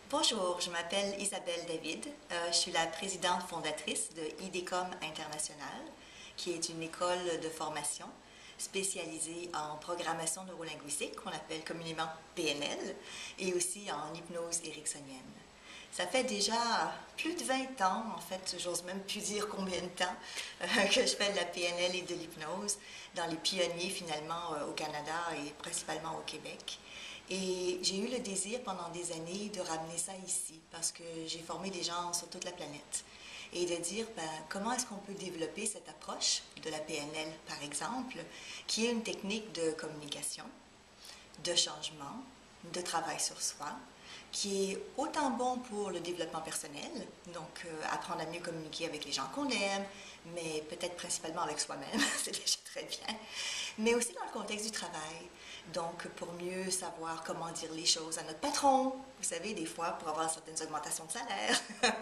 Bonjour, je m'appelle Isabelle David. Je suis la présidente fondatrice de IDECOM International, qui est une école de formation spécialisée en programmation neurolinguistique, qu'on appelle communément PNL, et aussi en hypnose ericksonienne. Ça fait déjà plus de 20 ans, en fait, j'ose même plus dire combien de temps, que je fais de la PNL et de l'hypnose, dans les pionniers finalement au Canada et principalement au Québec. Et j'ai eu le désir pendant des années de ramener ça ici, parce que j'ai formé des gens sur toute la planète. Et de dire, comment est-ce qu'on peut développer cette approche de la PNL, par exemple, qui est une technique de communication, de changement, de travail sur soi, qui est autant bon pour le développement personnel, donc apprendre à mieux communiquer avec les gens qu'on aime, mais peut-être principalement avec soi-même, c'est déjà très bien, mais aussi dans le contexte du travail. Donc, pour mieux savoir comment dire les choses à notre patron, vous savez, des fois, pour avoir certaines augmentations de salaire,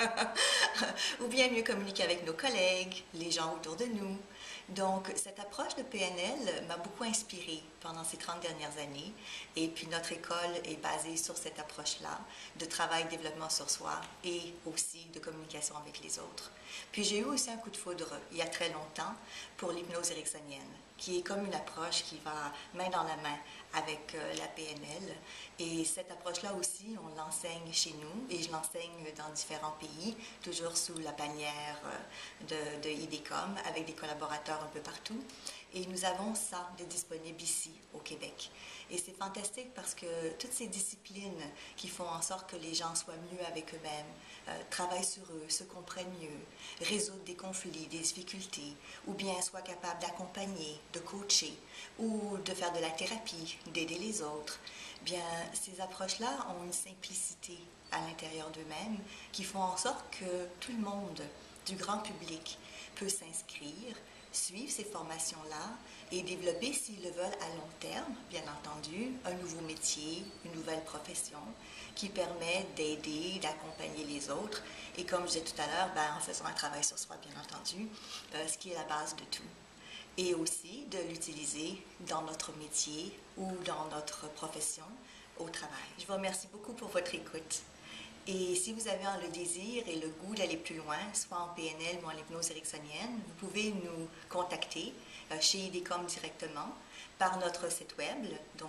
ou bien mieux communiquer avec nos collègues, les gens autour de nous. Donc, cette approche de PNL m'a beaucoup inspirée pendant ces 30 dernières années. Et puis, notre école est basée sur cette approche-là, de travail, développement sur soi et aussi de communication avec les autres. Puis, j'ai eu aussi un coup de foudre, il y a très longtemps, pour l'hypnose ericksonienne, qui est comme une approche qui va main dans la main avec la PNL. Et cette approche-là aussi, on l'enseigne chez nous et je l'enseigne dans différents pays, toujours sous la bannière de IDECOM, avec des collaborateurs un peu partout. Et nous avons ça de disponible ici, au Québec. Et c'est fantastique parce que toutes ces disciplines qui font en sorte que les gens soient mieux avec eux-mêmes, travaillent sur eux, se comprennent mieux, résoudre des conflits, des difficultés, ou bien soient capables d'accompagner, de coacher, ou de faire de la thérapie, d'aider les autres, bien, ces approches-là ont une simplicité à l'intérieur d'eux-mêmes qui font en sorte que tout le monde, du grand public, peut s'inscrire, suivre ces formations-là et développer, s'ils le veulent à long terme, bien entendu, un nouveau métier, une nouvelle profession qui permet d'aider, d'accompagner les autres et comme je disais tout à l'heure, en faisant un travail sur soi, bien entendu, ce qui est la base de tout. Et aussi de l'utiliser dans notre métier ou dans notre profession au travail. Je vous remercie beaucoup pour votre écoute. Et si vous avez le désir et le goût d'aller plus loin, soit en PNL ou en hypnose ericksonienne, vous pouvez nous contacter chez IDECOM directement par notre site web, donc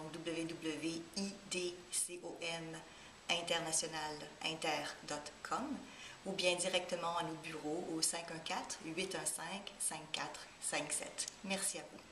www.idcominternationalinter.com ou bien directement à nos bureaux au 514-815-5457. Merci à vous.